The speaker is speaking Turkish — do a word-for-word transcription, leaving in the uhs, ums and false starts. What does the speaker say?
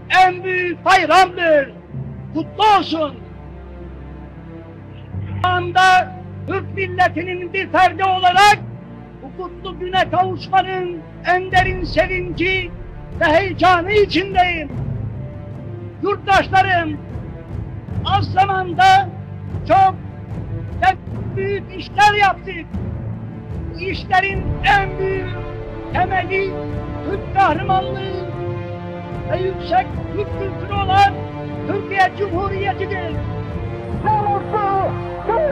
en büyük bayramdır. Kutlu olsun. Şu anda Türk milletinin bir ferdi olarak bu kutlu güne kavuşmanın en derin sevinci ve heyecanı içindeyim. Yurttaşlarım, az zamanda çok ve büyük işler yaptık. Bu işlerin en büyük temeli Türk kahramanlığı ve yüksek Türk kültürü olan Türkiye Cumhuriyeti'dir. Ne mutlu